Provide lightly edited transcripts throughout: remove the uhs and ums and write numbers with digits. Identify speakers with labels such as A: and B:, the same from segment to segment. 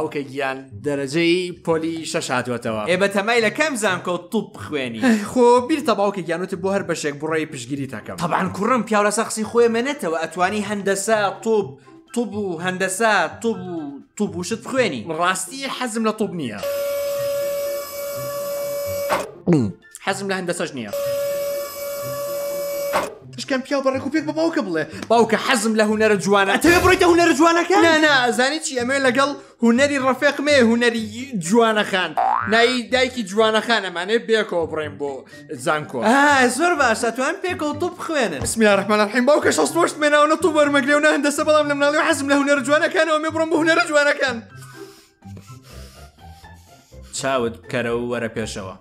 A: باوکە گیان دەرەجەی پۆلی 6 هاتووەتەوە.
B: بە تەمای لە کام زانکە و توپ بخوێنی
A: خۆ بیرتە باوکە گیانوت بۆ هەر بەشێک بڕێی پشگیری تاکەم.
B: طبعاً کوڕم پیاو لەسەر قسەی خۆی منێتەوە ئەتوانی هەندەسە توپ و هەندەسە توپ و شت بخوێنی.
A: ڕاستی حەزم لە توپ نییە. حەزم لە هەندەسەش نییە. تشکەم پیاو بەڕێک و پێک بە باوکە بڵێ
B: باوکە حەزم لە هونەرە جوانە. ئەتەوێ بڕۆیتە هونەرە جوانەکە؟
A: نا ئەزانی چی ئەمێ لەگەڵ هونەری ڕەفێقمێ هونەری جوانەخان نایی دایکی جوانەخان ئەمانێ بێکەوە بڕێم بۆ زانکۆ.
B: زۆر باشە توان پێکەوە توپ بخوێنن.
A: بسم الله الرحمن الرحیم باوکە 68 مێناوە توپ وەرمەگرێ و هەندەسە بەڵام لە مناڵی حەزم لە هونەرە جوانەکانەوە مێ بڕۆم بە هونەرە جوانەکان.
B: چاوت بکەرە و وەرە پێشەوە.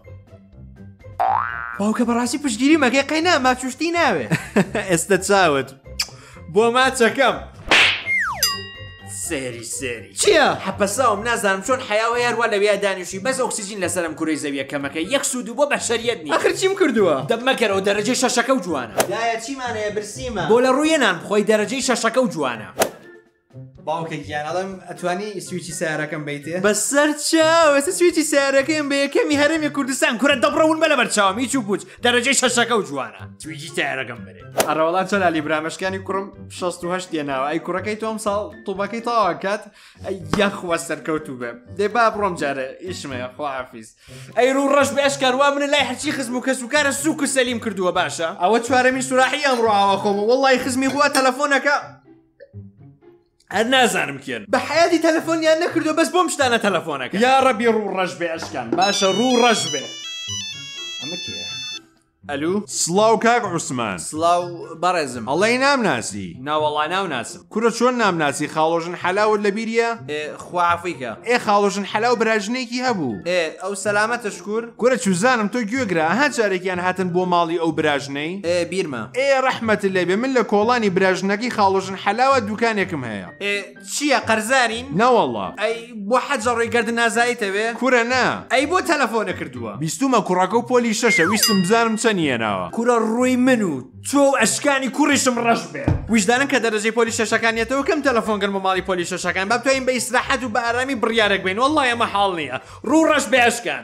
A: باوکە بەڕاستی پشتگیری مەگەی قەینا ماچوشتی ناوێ. ئێستا چاوت بۆ ماچەکەم.
B: سێری
A: چییە؟
B: حەپەساوم نازانم چۆن حیاوە یاروە لەوێ دانیشی بەس ئۆکسیجین لەسەرم کوڕی زەویە کەمەکە یەک سوود و بۆ بەشەریەت نی.
A: ئەخر چیم کردووە؟
B: دەمەکەرەوە دەرەجەی 6ەکە و جوانە.
C: دایە چیمانەیە برسیمە؟
B: بۆ لە ڕوویە نان بخۆی دەرەجەی 6ەکە و جوانە.
A: باوکە گیانەڵم ئەتوانی سویچی سیارەکەم بیتێ؟
B: بەسەر چاو ئێستا سویچی سیارەکەم بە یەکەمی هەرێمی کوردستان کوڕە دەبڕەون بە لەبەر چاوم هیچ و پوچ دەرەجەی 6ەکە و جوانە. سویچی سیارەکەم بێ.
A: ئەڕەوەڵان چۆن علی برامەشکانی کوڕم 68 دێناوە ئەی کوڕەکەی تۆم ساڵ تووبەکەی تەواو کات یەخوە سەرکەوتوو بێ. دێ با بڕۆم جارە ئیشمەیە خواحافیز.
B: ئەی ڕوو ڕەش بە ئەشکار وا منە لای هەرچی خزم و کەسوکارە سووک و سەلیم کردووە باشە.
A: ئەوە چوارەمی سوراحی ئەمڕۆ ئاوا خۆمە وەڵڵی خزمی بووە تەلەفۆنەکە
B: هەر نازانم کێن
A: بە حیاتی تەلەفۆنیان نەکردو بەس بۆم شتانە تەلەفۆنەکە.
B: یا ڕەبی ڕوو ڕەش بێ ئەشکان باشە ڕوو ڕەش بێ.
A: ئەمە کێ؟
B: ئەلو
D: سڵاو کاک عوسمان.
B: سڵاو بەڕێزم.
D: ئەڵێی نامناسی؟
B: ناوەڵا ناوناسم.
D: کورە چۆن نامناسی خاڵۆژن حەلاوت لە بیریە؟
B: خواعافیکە.
D: خاڵۆژن حەلاو براژنێکی هەبوو.
B: ئەو سەلامەتە شکور.
D: کورە چوزانم تۆ گوێگرا ها جارێکیان هاتن بۆ ماڵی ئەو براژنەی؟
B: بیرمە.
D: ڕەحمەت لێبێ من لە کۆڵانی براژنەکەی خاڵۆژن حەلاوە دوکانێکم هەیە.
B: چییە قەرزارین؟
D: نەوەڵڵا.
B: ئەی بۆ حەجە ڕێگەردن نازایتەوێ؟
D: کورە نا.
B: ئەی بۆ تەلەفۆنە کردووە.
D: بیستومە کوڕەکە و پۆلی 6 ویستم بزانم چەندیە ناوە.
B: کوڕە ڕووی من و تۆ ئەشکانی کوڕیشم ڕەش بێ.
A: ویژدانم کە دەرەجەی پۆلی 6ەکانیەتەوە کەم تەلەفۆنگەن بۆ ماڵی پۆلی 6ەکان با بتوانین بە ئیسراحەت و بە ئارامی بڕیارێک بین. وەڵڵای ئەمە حاڵ نییە.
B: ڕوو ڕەش بێ ئەشکان.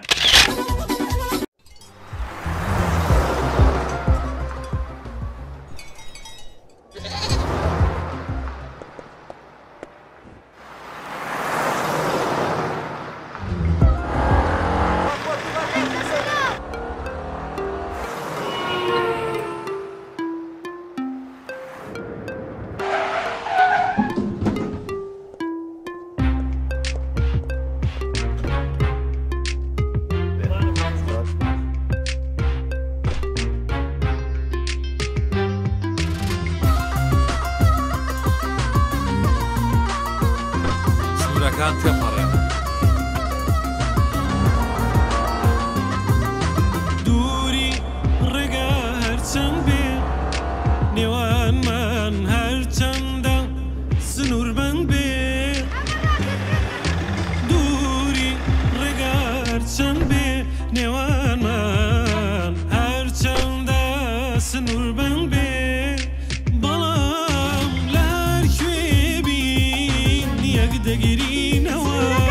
E: دووری ڕێگا هەرچەند بێ نێوانمان هەرچەندە سنووربەند بێ دووری ڕێگا هەرچەند بێ نێوانمان هەرچەندە سنووربەند بێ بەڵام لە هەر کوێ بین یەک دەگیرینەوە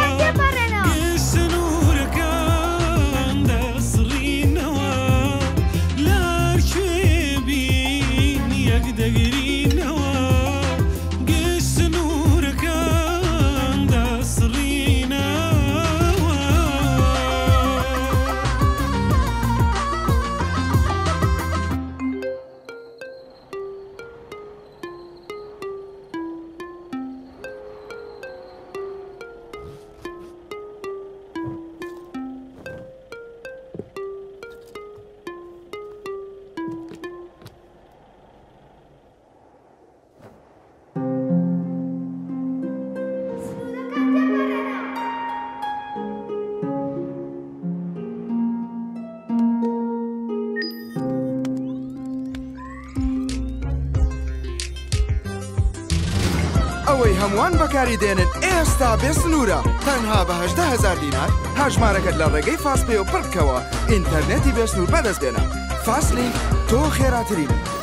F: ئەوەی هەمووان بەکاری دێنن ئێستا بێ سنوورە تەنها بە 18,000 دینار هەژمارەکەت لە ڕێگەی فاست پێ و پڕ بکەوە ئینتەرنێتی بێ سنوور بەدەست بێنە. فاست لینک تۆ خێراترین.